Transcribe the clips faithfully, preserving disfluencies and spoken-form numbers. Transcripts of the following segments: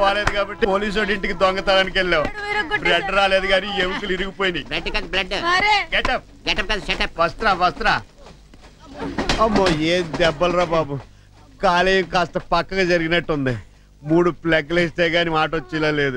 పోలేదు కాబట్టి పోలీసు వాడి ఇంటికి దొంగతనానికి వెళ్ళావు. బ్లడ్ రాలేదు కానీ ఎముకలు ఇరిగిపోయినాయి. వస్త్రా వస్త్రా. అమ్మో ఏ దెబ్బలరా బాబు, కాలే కాస్త పక్కగా జరిగినట్టుంది. మూడు ప్లగ్లు వేస్తే గానీ మాట వచ్చేలా లేదు.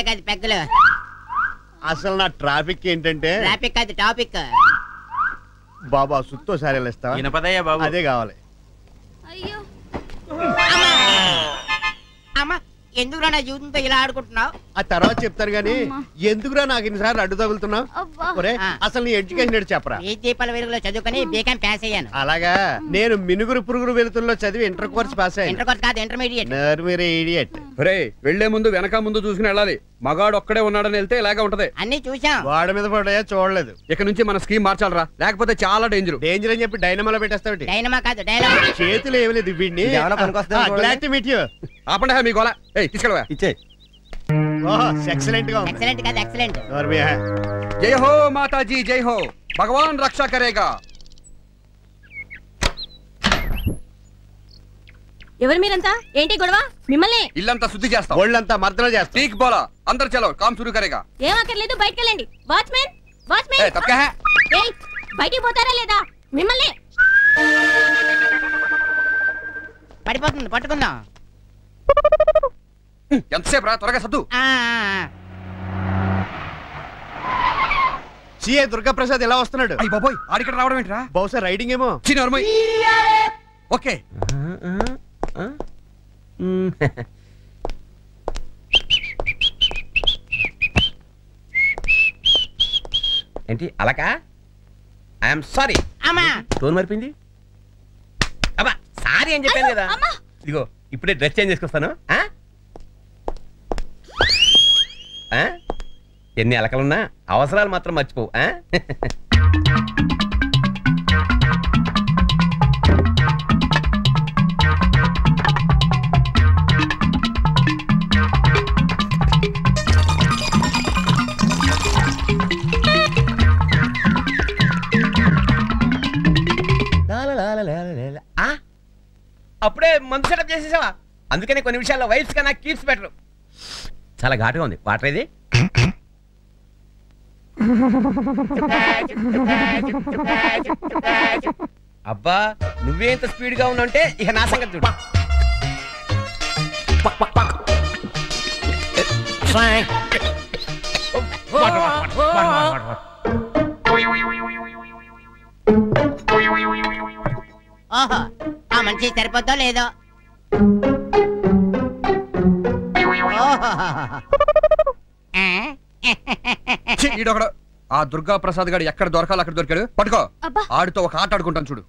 అసలు నా ట్రాఫిక్ ఏంటంటే టాపిక్ బాబా సుత్తో సారీ ఇస్తావా? అదే కావాలి. ఎందుకురా నా జీవితంతో ఇలా ఆడుకుంటున్నావు? ఆ తర్వాత చెప్తాను గానీ ఎందుకురా నాకు ఇన్నిసార్లు అడ్డు తగులుతున్నావు? అసలు నీ ఎడ్యుకేషన్ చెప్పరా? ఈ దీపాల వెలుగులో చదువుకుని బీకాం పాస్ అయ్యాను. అలాగా? నేను మినుగురు పురుగురు వెలుతుల్లో చదివి ఇంటర్ కోర్స్ పాస్ అయ్యాను. ఇంటర్ కోర్స్ కాదు, ఇంటర్మీడియట్. ఇడియట్. వెళ్లే ముందు వెనక ముందు చూసుకుని వెళ్ళాలి. మగాడు ఒక్కడే ఉన్నాడని వెళ్తే ఇలాగే ఉంటది. అన్ని చూసాం. వాడి మీద పడ్డాయా? చూడలేదు. ఇక నుంచి మన స్కీమ్ మార్చాలరా, లేకపోతే చాలా డేంజర్. డేంజర్ అని చెప్పి డైనమాలో పెట్టేస్తావు. డైనమా కాదు డైనమా. చేతులు ఏమి లేదు వీడిని. ఆపండి మీ గోళ. తీసుకెళ్ళవా? ఇచ్చే. ఎక్సలెంట్ గా ఎక్సలెంట్ కాదు ఎక్సలెంట్. జై హో మాతాజీ జై హో, భగవాన్ రక్షా కరేగా. ఎవరు మీరంతా? ఏంటి గొడవ? మిమ్మల్ని ఇల్లంతా శుద్ధి చేస్తాం, ఒళ్ళంతా మర్దన చేస్తాం. ఠీక్ బోలా, అందరు చలో కామ్ శురు కరేగా. ఏం అక్కర్లేదు, బయటికి వెళ్ళండి. వాచ్మెన్ వాచ్మెన్ ఏయ్ బయటికి పోతారా లేదా? మిమ్మల్ని పడిపోతుంది, పట్టుకుందాం. ఎంతసేపు రా, త్వరగా సద్దు. సిఏ దుర్గా ప్రసాద్ ఎలా వస్తున్నాడు? అయ్యి బాబోయ్, ఆడిక్కడ రావడం ఏంట్రా? బహుశా రైడింగ్ ఏమో. చిన్నోర్మయ్. ఓకే ఏంటి అలాకా? I'm sorry. టోన్ మరిపింది. అబ్బా సారీ అని చెప్పాను కదా. ఇదిగో ఇప్పుడే డ్రెస్ చేంజ్ చేసుకొస్తాను. ఎన్ని అలకలున్నా అవసరాలు మాత్రం మర్చిపోవు. అప్పుడే మందు సెటప్ చేసేసావా? అందుకనే కొన్ని విషయాల్లో వైఫ్స్ కన్నా కీప్స్ బెటర్. చాలా ఘాటుగా ఉంది. వాటర్ ఇది. అబ్బా నువ్వే ఇంత స్పీడ్ గా ఉన్నావంటే ఇక నా సంగతి చూడు. ఓహో ఆ మనిషి సరిపోద్దో లేదో. ఈడొకడు ఆ దుర్గా ప్రసాద్ గారు ఎక్కడ దొరకాలి అక్కడ దొరికాడు. పట్టుకో, ఆడితో ఒక ఆట ఆడుకుంటాను చూడు.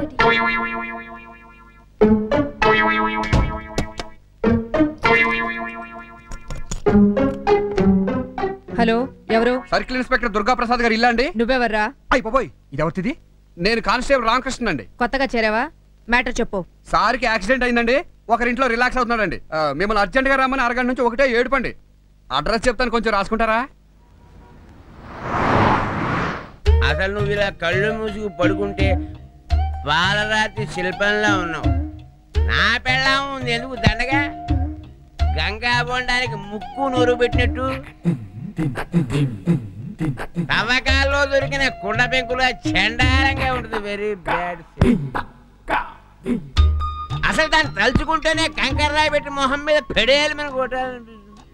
హలో ఎవరు? సర్కిల్ ఇన్స్పెక్టర్ దుర్గా ప్రసాద్ గారు ఇల్లా అండి? నువ్వెవర్రా? అయ్యి బాబోయ్, ఇది ఎవరిది? నేను కానిస్టేబుల్ రామకృష్ణ అండి. కొత్తగా చేరావా? మ్యాటర్ చెప్పు. సార్కి యాక్సిడెంట్ అయిందండి, ఒకరింట్లో రిలాక్స్ అవుతున్నాడండి. మిమ్మల్ని అర్జెంట్ గా రమ్మని అరగంట నుంచి ఒకటే ఏడుపండి. అడ్రస్ చెప్తాను, కొంచెం రాసుకుంటారా? అసలు నువ్వు ఇలా కళ్ళు మూసుకు పడుకుంటే పాలరాతి శిల్పంలో ఉన్నావు. నా పెళ్ళాం ఉంది ఎందుకు దండగా? గంగా బొండానికి ముక్కు నూరు పెట్టినట్టు తవ్వకాల్లో దొరికిన కుండ పెంకుల చండాలంగా ఉంటుంది. Very bad. అసలు దాన్ని తలుచుకుంటేనే కంకర్రాయి పెట్టి మొహం మీద పెడేయాలి మన కొట్టాలనిపిస్తుంది.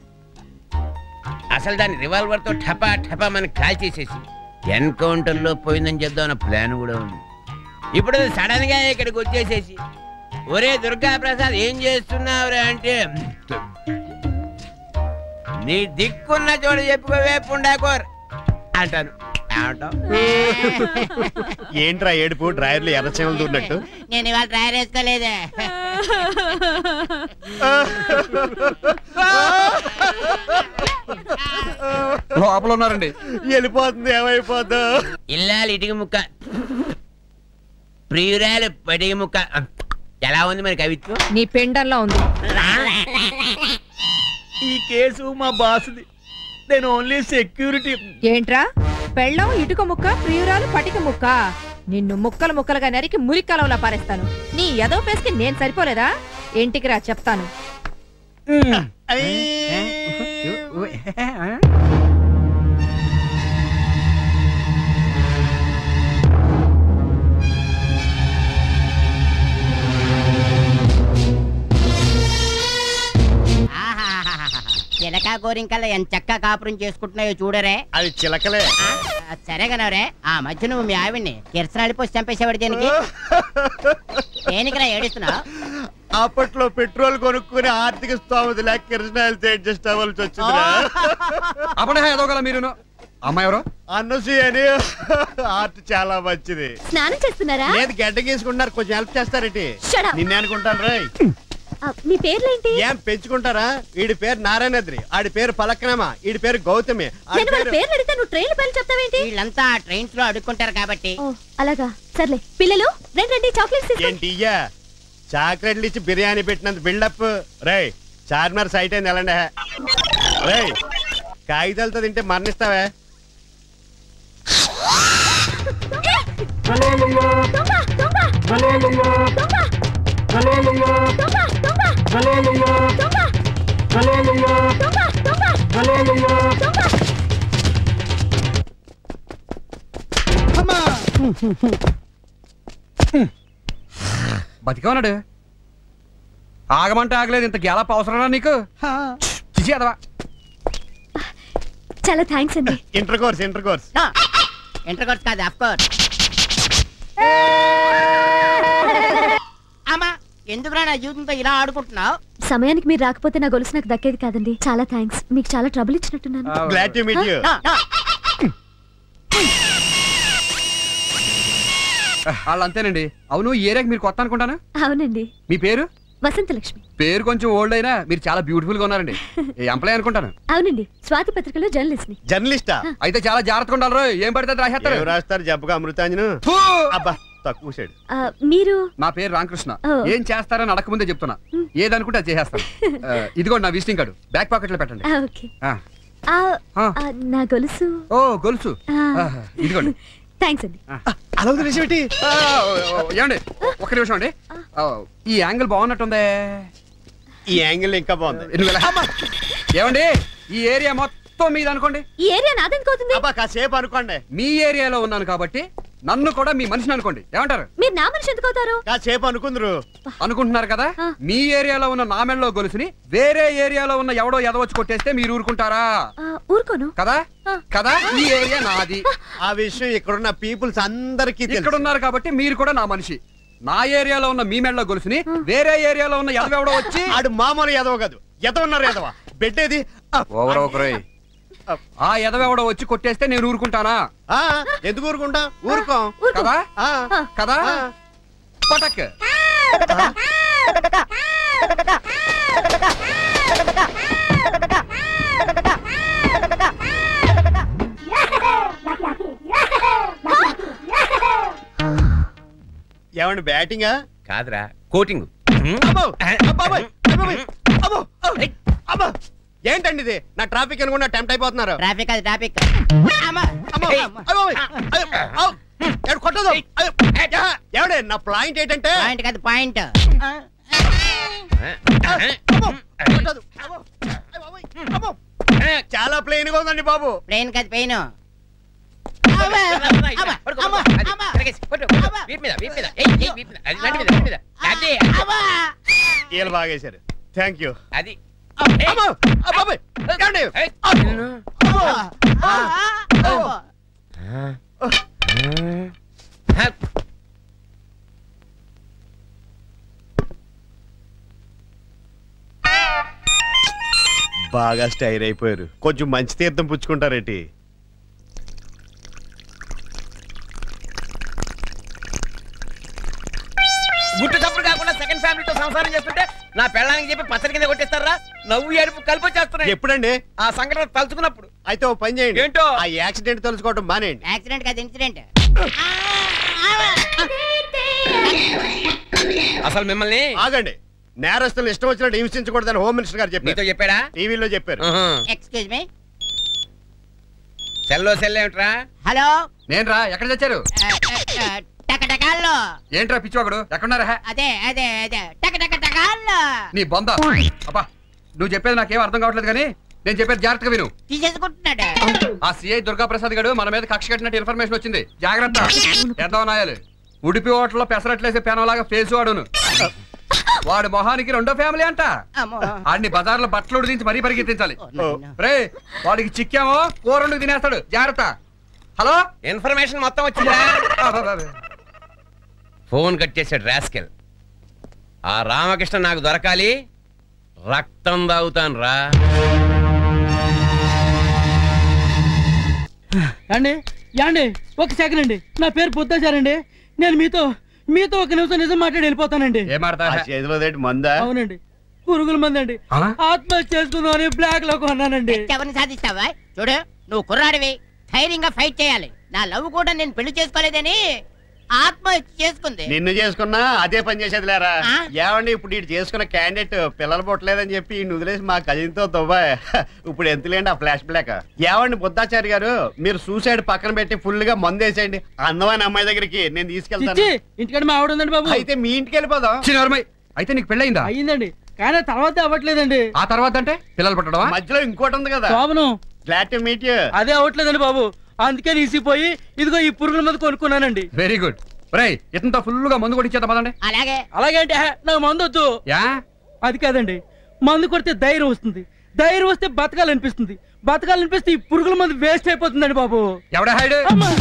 అసలు దాన్ని రివాల్వర్ తో టపా టపా మన కాల్ చేసేసి ఎన్కౌంటర్ లో పోయిందని చెప్దామన్న ప్లాన్ కూడా ఉంది. ఇప్పుడు సడన్ గా ఇక్కడికి వచ్చేసేసి ఒరే దుర్గా ప్రసాద్ ఏం చేస్తున్నావురా అంటే నీ దిక్కున్న చోటు చెప్పుకోవే పుండాకోర్ అంటాను. ఏంట్రా ఏడుపు? డ్రైవర్లు ఎర్రచేమలు దూరినట్టు. నేను ఇవాళ డ్రైవర్ వేసుకోలేదే. లోపల ఉన్నారండి. వెళ్ళిపోతుంది, ఏమైపోద్దు. ఇల్లాలి ఇటుక ముక్క, ప్రియురాలు పటిక ముక్క. ఎలా ఉంది మరి కవిత్వం? నీ పెండల్లో ఉంది. ఈ కేసు మా బాసుది, నేను ఓన్లీ సెక్యూరిటీ. ఏంట్రా పెళ్ళం ఇటుక ముక్క, ప్రియురాలు పటిక ముక్క? నిన్ను ముక్కలు ముక్కలుగా నరికి మురికలవలా పారేస్తాను. నీ ఎదో పేస్కి నేను సరిపోలేదా? ఇంటికి రా చెప్తాను. చిలక గోరింకల్లా ఎంత చక్కగా కాపురం చేసుకుంటున్నాయో చూడరే. అది చిలకలే. సరే కనవరే, ఆ మధ్య నువ్వు మీ ఆవిడ్ని కిరసనాడి పోసి చంపేసేవాడు దేనికి? దేనికిరా ఏడుస్తున్నావు? అప్పట్లో పెట్రోల్ కొనుక్కుని ఆర్థిక స్తోమత లేక కిరసనాయలు అడ్జస్ట్ అవ్వాల్సి వచ్చిందిరా. అప్పుడే ఎదగల మీరు. అమ్మాయి ఎవరు? అన్నసూయ అని. ఆర్ట్ చాలా మంచిది. స్నానం చేస్తున్నారా? లేదు, గడ్డ గీసుకుంటున్నారు. కొంచెం హెల్ప్ చేస్తారేంటి? Shut up. నిన్నే అనుకుంటాను రాయ్. మీ పేర్లేంటి? ఏం పెంచుకుంటారా? వీడి పేరు నారాయణద్రి, ఆడి పేరు పలక్నమా, వీడి పేరు గౌతమి. నేను వాళ్ళ పేర్లు అడిగితే నువ్వు ట్రైన్ పేర్లు చెప్తావేంటి? వీళ్ళంతా ట్రైన్స్ లో అడుక్కుంటారు కాబట్టి. ఓ అలాగా, సర్లే. పిల్లలు రండి రండి, చాక్లెట్స్ తీసుకోండి. ఏంటి ఇయ్యా చాక్లెట్లు ఇచ్చి బిర్యానీ పెట్టినంత బిల్డప్. రేయ్ చార్మినార్ సైట్ అయింది ఎలాండే. రేయ్ కాగితాలతో తింటే మరణిస్తావే. బతికన్నాడు. ఆగమంటే ఆగలేదు. ఇంత గ్యాలప్ అవసరమా నీకు? చిచి అదవా. చాలా థ్యాంక్స్ అండి. Intercourse intercourse inter course కాదు, ఆఫ్ కోర్స్. అమ్మా, ఎందుకురా నా జీవితంతో ఇలా ఆడుకుంటున్నావు? సమయానికి మీరు రాకపోతే నా గొలుసు నాకు దక్కేది కాదండి. చాలా థ్యాంక్స్. మీకు చాలా ట్రబుల్ ఇచ్చినట్టున్నాను. Glad to meet you. వాళ్ళు అంతేనండి. అవును, ఈ ఏరియాకి మీరు కొత్త అనుకుంటాను. అవునండి. మీ పేరు? వసంతలక్ష్మి. పేరు కొంచెం ఓల్డ్ అయినా మీరు చాలా బ్యూటిఫుల్ గా ఉన్నారండి. ఎంప్లాయ్ అనుకుంటాను. అవునండి, స్వాతి పత్రికలో జర్నలిస్ట్ ని. జర్నలిస్టా? అయితే చాలా జాగ్రత్తగా ఉండాలి. ఏం పడితే రాసేస్తారు. ఏం రాస్తారు? జబ్బుగా అమృతాంజను. అబ్బా తక్కువ సైడ్. ఆ, మీరు? నా పేరు రామకృష్ణ. ఓ. ఏం చేస్తారని అడగకముందే చెప్తున్నా. ఏదనుకుంటే అది చేసేస్తాను. ఆ, ఇదిగోండి నా విజిటింగ్ కార్డు. బ్యాక్ పాకెట్ లో పెట్టండి. ఆ, ఓకే. ఆ. ఆ, ఆ. ఆ, నా గొలుసు. ఓ గొలుసు. ఆ. ఆ, ఇదిగోండి. థ్యాంక్స్ అండి. అలా వదిలేసేటి. ఆ, ఏమండి ఒక్క నిమిషం అండి. ఆ, ఈ యాంగిల్ బాగున్నట్టుందే. ఈ యాంగిల్ ఇంకా బాగుంది. ఎన్ని వేల? ఏమండి ఈ ఏరియా మొత్తం మీద అనుకోండి. ఈ ఏరియా నాదనుకోతుంది. అబ్బా కాసేపు అనుకోండి. మీ ఏరియాలో ఉన్నాను కాబట్టి నన్ను కూడా మీ మనిషిని అనుకోండి. ఏమంటారు? మీరు నా మనిషి ఎందుకు అవుతారు? కాసేపు అనుకుందరు. అనుకుంటున్నారు కదా. ఆ. మీ ఏరియాలో ఉన్న నామెల్లో గొలుసుని వేరే ఏరియాలో ఉన్న ఎవడో ఎదవచ్చి కొట్టేస్తే మీరు ఊరుకుంటారా? ఆ, ఊరుకోను. కదా ఆ. కదా ఈ ఏరియా నాది. ఆ విషయం ఇక్కడున్న పీపుల్స్ అందరికీ ఇక్కడ తెలుసు. ఉన్నారు కాబట్టి మీరు కూడా నా మనిషి. నా ఏరియాలో ఉన్న మీ మెడలో గొలుసుని వేరే ఏరియాలో ఉన్న ఎదవెవడో వచ్చి ఆడు మామూలు ఎదవ కాదు. ఎదవ ఉన్నారు ఎదవ. బెడ్డేది. ఓవర్ ఒకరే. ఆ ఎదవెవడో వచ్చి కొట్టేస్తే నేను ఊరుకుంటానా? ఆ, ఎందుకు ఊరుకుంటా? ఊరుకోం కదా ఆ, కదా. ఆ. పటక్. ఏమండి బ్యాటింగా? కాదురా, కోటింగ్. ఏంటండి ఇది? నా ట్రాఫిక్ అనుకున్నా టెంప్ట్ అయిపోతున్నారు. ట్రాఫిక్ అది ట్రాఫిక్. కొట్టదు. ఏమండి నా పాయింట్ ఏంటంటే పాయింట్ కాదు, పాయింట్. కొట్టదు. చాలా ప్లెయిన్ గా ఉందండి బాబు. ప్లేన్ కాదు, పెయిన్. వీళ్ళు బాగేశారు. Thank you. అది బాగా స్టైర్ అయిపోయారు. కొంచెం మంచి తీర్థం పుచ్చుకుంటారేంటి? గుట్టు చప్పుడు కాకుండా సెకండ్ ఫ్యామిలీతో సంసారం చేస్తుంటే నా పెళ్ళానికి చెప్పి పచ్చడి కింద కొట్టేస్తారా? నవ్వు ఏడుపు కలిపి వచ్చేస్తున్నాయి. ఎప్పుడండి ఆ సంఘటన తలుచుకున్నప్పుడు. అయితే ఓ పని చేయండి. ఏంటో? ఆ యాక్సిడెంట్ తెలుసుకోవడం మానేయండి. యాక్సిడెంట్ కాదు, ఇన్సిడెంట్. అసలు మిమ్మల్ని ఆగండి. నేరస్తులు ఇష్టం వచ్చినట్టు హింసించకూడదని హోమ్ మినిస్టర్ గారు నీతో చెప్పారు. చెప్పాడా? టీవీలో చెప్పారు. Excuse me. సెల్లో సెల్ ఏమిట్రా? హలో. నేను రా. ఎక్కడ తెచ్చారు? టకటకాల్లో. ఏంట్రా పిచ్చివాడు? ఎక్కడున్నారా? అదే అదే అదే టకటక టకాల్లో. నీ బొంద. అబ్బా నువ్వు చెప్పేది నాకేం అర్థం కావట్లేదు కానీ నేను చెప్పేది జాగ్రత్తగా విను. తీసేసుకుంటున్నాడు. ఆ సిఐ దుర్గా ప్రసాద్ గడు మన మీద కక్ష కట్టినట్టు ఇన్ఫర్మేషన్ వచ్చింది. జాగ్రత్త. ఎంత నాయాలి ఉడిపి హోటల్లో పెసరట్లేసే పేనలాగా ఫేస్ వాడును. వాడు మొహానికి రెండో ఫ్యామిలీ అంట. ఆడిని బజార్లో బట్టలు ఉడిదించి మరీ పరిగెత్తించాలి. రే వాడికి చిక్కామో కూరండు తినేస్తాడు. జాగ్రత్త. హలో, ఇన్ఫర్మేషన్ మొత్తం వచ్చిందా? ఫోన్ కట్ చేసాడు రాస్కెల్. ఆ రామకృష్ణ నాకు దొరకాలి. రక్తం తాగుతాను రా. అండి యాండి ఒక సెకండ్ అండి. నా పేరు బుద్ధాచారండి. నేను మీతో మీతో ఒక నిమిషం నిజం మాట్లాడి వెళ్ళిపోతానండి. చేతిలో మందా? అవునండి, పురుగుల మంది అండి. ఆత్మహత్య చేసుకుందామని బ్లాక్ లో కొన్నానండి. ఎవరిని సాధిస్తావా? చూడు, నువ్వు కుర్రాడివి, ధైర్యంగా ఫైట్ చేయాలి. నా లవ్ కూడా నేను పెళ్లి చేసుకోలేదని ఆత్మహత్య చేసుకుంది. నిన్ను చేసుకున్నా అదే పని చేసేది లేరా? ఏమండి ఇప్పుడు ఇటు చేసుకున్న క్యాండిడేట్ పిల్లలు పుట్టలేదని చెప్పి ఈ వదిలేసి మా కజిన్తో దుబాయ్. ఇప్పుడు ఎంతలేండి ఆ ఫ్లాష్ బ్లాక్. ఏమండి బుద్ధాచారి గారు, మీరు సూసైడ్ పక్కన పెట్టి ఫుల్ గా మందు వేసేయండి. అందమైన అమ్మాయి దగ్గరికి నేను తీసుకెళ్తాను. ఇంటికాడ మా ఆవిడ ఉందండి బాబు. అయితే మీ ఇంటికి వెళ్ళిపోదాం. అయితే నీకు పెళ్ళయిందా? అయ్యిందండి, కానీ తర్వాత అవ్వట్లేదండి. ఆ తర్వాత అంటే పిల్లలు పుట్టడం. మధ్యలో ఇంకోటి ఉంది కదా. శోభనం. Glad to meet you. అదే అవ్వట్లేదండి బాబు. అందుకే నీసిపోయి ఇదిగో ఈ పురుగుల మందు కొనుక్కున్నానండి. Very good. రేయ్ ఇతంతా ఫుల్ గా మందు కొట్టించేద్దాం పదండి. అలాగే. అలాగే అంటే నాకు మందు వద్దు. యా అది కాదండి, మందు కొడితే ధైర్యం వస్తుంది. ధైర్యం వస్తే బతకాలనిపిస్తుంది. బతకాలనిపిస్తే ఈ పురుగుల మందు వేస్ట్ అయిపోతుందండి బాబు. ఎవడా హైడ్?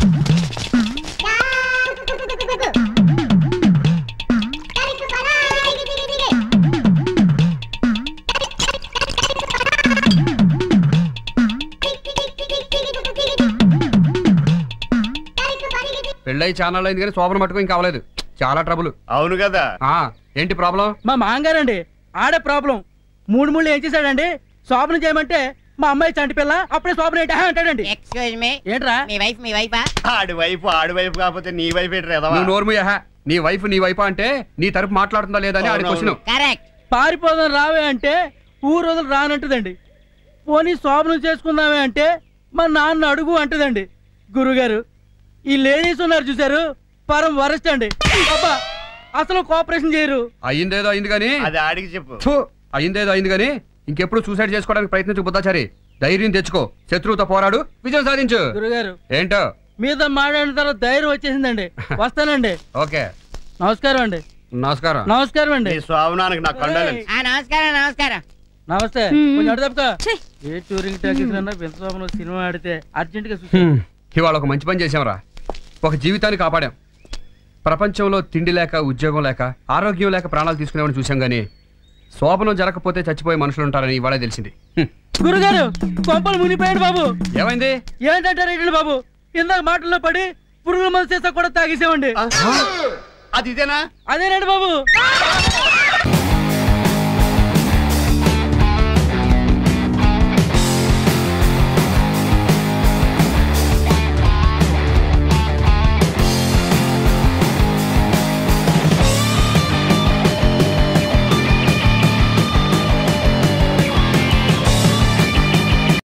పెళ్ళై ఛానల్ అయింది కానీ శోభన మట్టుకు ఇంకా అవ్వలేదు. చాలా ట్రబుల్. అవును కదా. ఏంటి ప్రాబ్లం? మా మాంగారండి ఆడే ప్రాబ్లం. మూడు మూడు ఏం చేశాడండి, శోభన చేయమంటే మా అమ్మాయి చంటి పిల్ల అప్పుడే శోభన ఏంటి అంటాడండి. ఎక్స్క్యూజ్ మీ, ఏంట్రా మీ వైఫ్ మీ వైఫా? ఆడి వైఫ్ ఆడి వైఫ్ కాకపోతే నీ వైఫ్ ఏంటి? నువ్వు నోర్ముయా. నీ వైఫ్ నీ వైఫ్ అంటే నీ తరపు మాట్లాడుతుందా లేదా అని ఆడి క్వశ్చన్. కరెక్ట్. పారిపోదాం రావే అంటే ఊరు రోజులు రానంటదండి. పోనీ శోభనం చేసుకుందామే అంటే మా నాన్న అడుగు అంటదండి. గురుగారు, ఈ లేడీస్ ఉన్నారు చూసారు, పరం వరస్ట్ అండి. అసలు కోఆపరేషన్ చేయరు. అయిందేదో అయింది కానీ అది ఆడికి చెప్పు. అయిందేదో అయింది కానీ ఇంకెప్పుడు సూసైడ్ చేసుకోవడానికి ప్రయత్నించు బుద్ధాచారి. ధైర్యం తెచ్చుకో, శత్రువుతో పోరాడు, విజయం సాధించు. గురుగారు ఏంటో మీద మాట్లాడిన తర్వాత ధైర్యం వచ్చేసిందండి. వస్తానండి. ఓకే, నమస్కారం అండి. నమస్కారం. నమస్కారం అండి. స్వామినానికి నా కండాలి. నమస్కారం. నమస్కారం. నమస్తే. కొంచెం అడు తప్పక ఏ టూరింగ్ టాకీస్ కన్నా వింతలో సినిమా ఆడితే అర్జెంట్ గా చూసి ఇవాళ ఒక మంచి పని చేసాంరా. ఒక జీవితాన్ని కాపాడాం. ప్రపంచంలో తిండి లేక, ఉద్యోగం లేక, ఆరోగ్యం లేక ప్రాణాలు తీసుకునేవాడిని చూసాం గానీ శోభనం జరగకపోతే చచ్చిపోయే మనుషులు ఉంటారని ఇవాళే తెలిసింది. గురుగారు కొంపలు మునిపోయాడు బాబు. ఏమైంది? ఏంటంటారు బాబు, ఇందాక మాటల్లో పడి పురుగుల మందు సీసా కూడా తాగేసామండి. అది ఇదేనా? అదేనండి బాబు.